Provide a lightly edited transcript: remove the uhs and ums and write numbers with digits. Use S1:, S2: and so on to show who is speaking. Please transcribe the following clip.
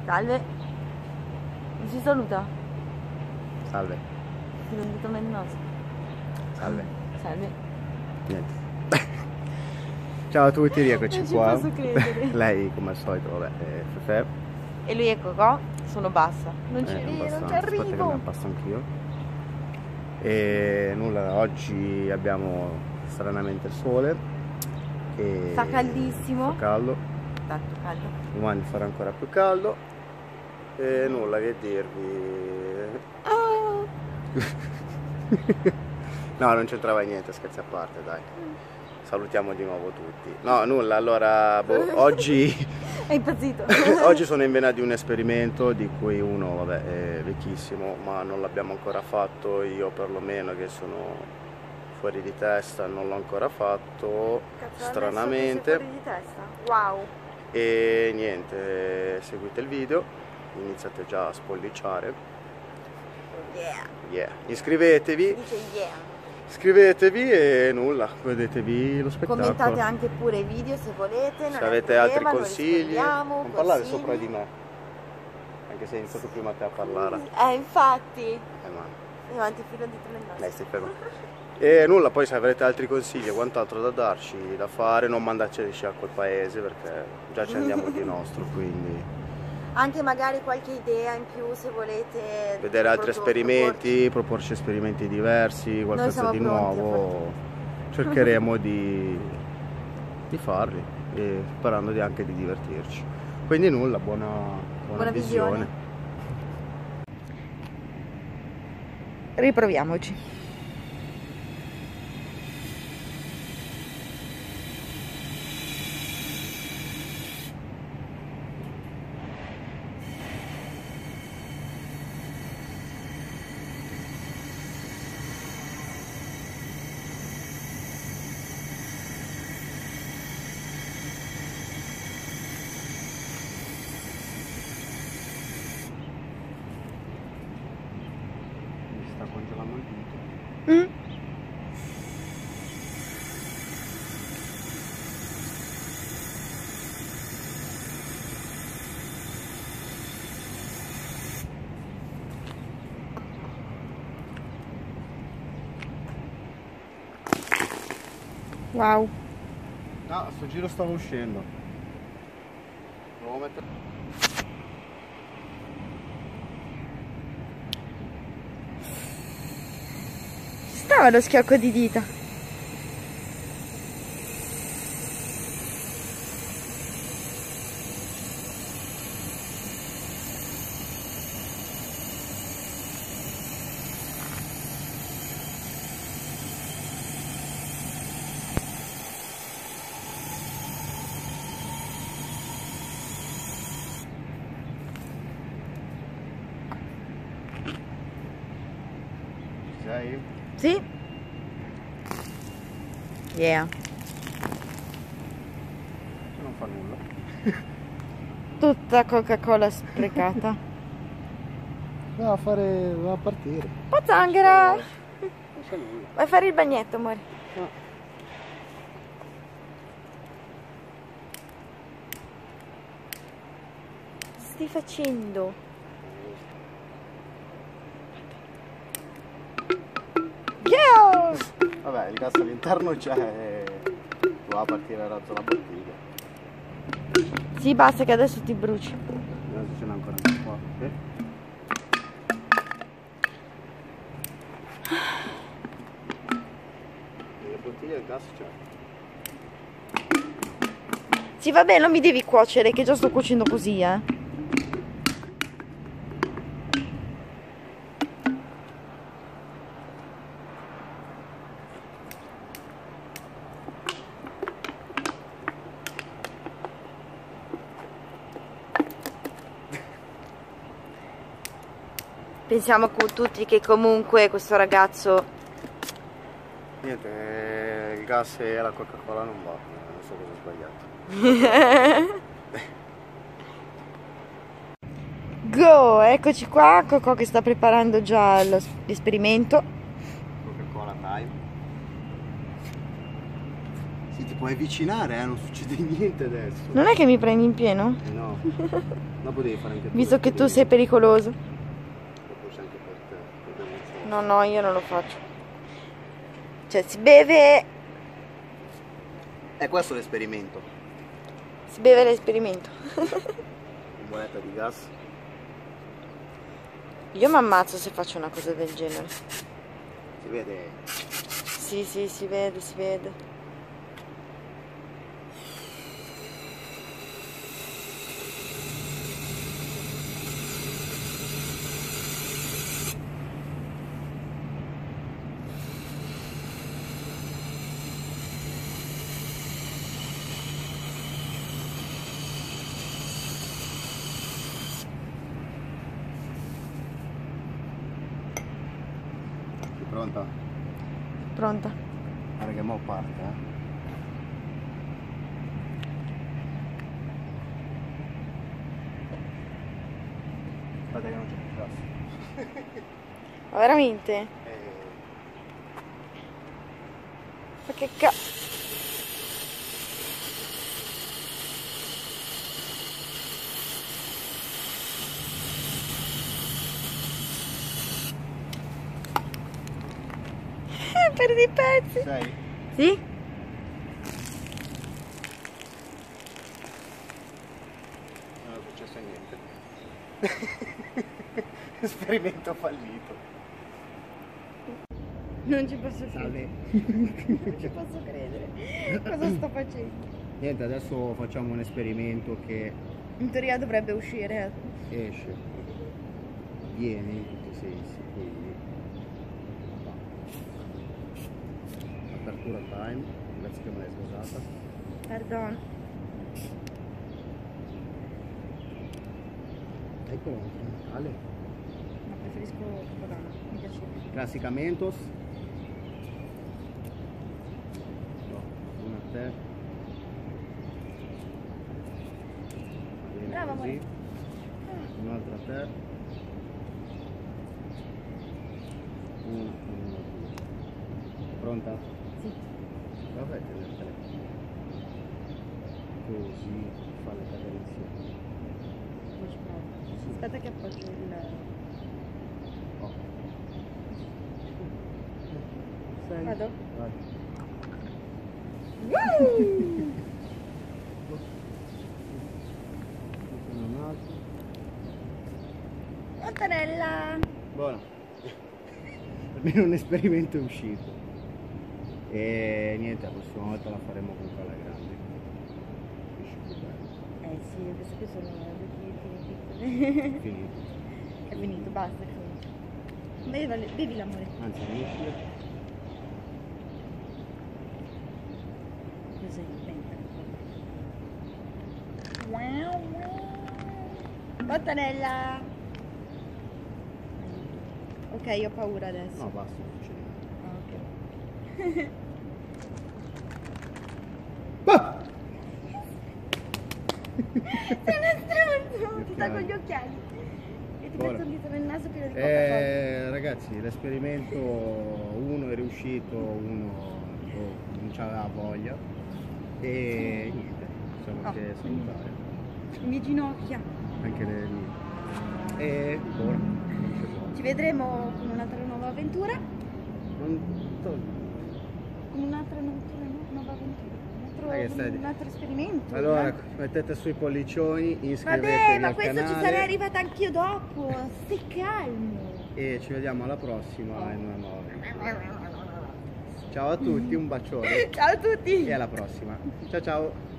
S1: Salve. Non si saluta?
S2: Salve.
S1: Si è venduto nel naso.
S2: Salve.
S1: Salve.
S2: Niente. Ciao a tutti, rieccoci
S1: Non ci
S2: qua.
S1: posso credere.
S2: Lei come al solito, vabbè, è Fefe.
S1: E lui è Cocò, sono bassa. Non ci
S2: Non
S1: arrivo, non ci
S2: aspetta che mi
S1: arrivo.
S2: abbasso anch'io. E nulla, oggi abbiamo stranamente il sole. E
S1: Fa caldissimo.
S2: Fa caldo.
S1: Tanto caldo.
S2: Domani farà ancora più caldo. E nulla che dirvi.
S1: Oh.
S2: No, non c'entrava niente, scherzi a parte, dai. Salutiamo di nuovo tutti. No, nulla, allora, oggi...
S1: È impazzito.
S2: Oggi sono in vena di un esperimento di cui uno, vabbè, è vecchissimo, ma non l'abbiamo ancora fatto, io perlomeno che sono fuori di testa non l'ho ancora fatto,
S1: Cazzo,
S2: stranamente.
S1: fuori di testa. Wow.
S2: E niente, seguite il video, iniziate già a spolliciare.
S1: Yeah.
S2: Yeah. Iscrivetevi.
S1: Dice yeah.
S2: Iscrivetevi e nulla, vedetevi lo spettacolo.
S1: Commentate anche pure i video se volete.
S2: Se avete altri consigli,
S1: non
S2: non parlare sopra di me, anche se hai iniziato prima te a parlare.
S1: Infatti.
S2: Ma
S1: Io avanti fino di te.
S2: lei stai fermo. E nulla, poi se avrete altri consigli o quant'altro da darci, da fare, non mandateci a quel paese perché già ci andiamo di nostro, quindi...
S1: Anche magari qualche idea in più se volete
S2: Vedere altri esperimenti, proporci esperimenti diversi, qualcosa di nuovo, cercheremo di farli, e sperando anche di divertirci. Quindi nulla, buona visione.
S1: Riproviamoci.
S2: Sta congelando il dito.
S1: Wow.
S2: No, a sto giro stavo uscendo. Devo mettere...
S1: Stava lo schiocco di dita.
S2: Ci sei?
S1: Sì. Yeah.
S2: Non fa nulla.
S1: Tutta Coca-Cola sprecata.
S2: Va a partire.
S1: Pozzanghera.
S2: Non c'è nulla.
S1: Vai a fare il bagnetto, amore.
S2: No.
S1: Cosa stai facendo? Yeah!
S2: Vabbè, il gas all'interno c'è e doveva partire a razzo la bottiglia.
S1: Sì, basta che adesso ti bruci.
S2: Adesso ce n'è ancora un po'. Sì. Nelle bottiglie il gas c'è.
S1: Sì, vabbè, non mi devi cuocere, che già sto cuocendo così, eh. Pensiamo tutti che comunque questo ragazzo...
S2: Niente, il gas e la Coca-Cola non va, non so cosa ho sbagliato.
S1: Go, eccoci qua, Cocò che sta preparando già l'esperimento.
S2: Coca-Cola time. Sì, ti puoi avvicinare, non succede niente adesso.
S1: Non è che mi prendi in pieno?
S2: No, dopo devi fare anche tu.
S1: Visto che tu sei pericoloso.
S2: Dopo c'è anche per te.
S1: No, no, io non lo faccio. Cioè, si beve...
S2: È questo l'esperimento.
S1: Si beve l'esperimento.
S2: Moneta di gas.
S1: Io mi ammazzo se faccio una cosa del genere.
S2: Si vede?
S1: Sì, sì, si vede, si vede.
S2: Pronta?
S1: Pronta.
S2: Guarda che mo parte, Aspetta che non c'è più gas.
S1: Ma veramente? Ma che cazzo? Perdi i pezzi.
S2: Sei?
S1: Sì?
S2: Non è successo niente. Esperimento fallito.
S1: Non ci posso
S2: Salve.
S1: Non ci posso credere. Cosa sto facendo?
S2: Niente, adesso facciamo un esperimento che
S1: In teoria dovrebbe uscire.
S2: esce, viene in tutti i sensi, quindi apertura time, grazie che me l'hai sposata.
S1: Pardon.
S2: Eccolo, Natale.
S1: Ma preferisco Capodanno, mi piace.
S2: Classicamentos. No, una a te. Va bene
S1: Brava,
S2: così.
S1: amore.
S2: Un'altra a te. Una, due. Pronta?
S1: Sì.
S2: Vabbè, te le tre. Così fa le cadere insieme.
S1: Poi ci provo. Aspetta che appoggio il...
S2: Oh. Sei.
S1: Vado?
S2: Vai. Un altro.
S1: Mattarella!
S2: Buono. Almeno un esperimento è uscito. E niente, la prossima volta la faremo con quella grande. Esce più bello.
S1: Sì, queste qui sono finite.
S2: Finito.
S1: È finito, basta, è finito. Bevi l'amore.
S2: Anzi, finisci.
S1: Così, lenta. Wow, wow. Mattarella! Ok, ho paura adesso.
S2: No, basta, non succede niente.
S1: Ah, ok.
S2: Ah!
S1: Sei uno stronzo!
S2: Gli
S1: Ti sta con
S2: occhiali.
S1: gli occhiali. E ti
S2: Ora.
S1: metto un dito nel naso pieno di Coca-Cola.
S2: Ragazzi, l'esperimento uno è riuscito, uno non c'aveva voglia e niente, possiamo anche salutare
S1: Le mie ginocchia.
S2: anche le mie. E ora finisce qua.
S1: Ci vedremo con un'altra nuova avventura. Con un'altra nuova avventura. Un altro esperimento.
S2: Allora, mettete sui pollicioni, iscrivetevi
S1: Vabbè, ma
S2: al
S1: questo
S2: canale
S1: ci sarei arrivata anch'io dopo. Stai calmo.
S2: e ci vediamo alla prossima in una nuova. Ciao a tutti, un bacione
S1: Ciao a tutti.
S2: e alla prossima. Ciao ciao.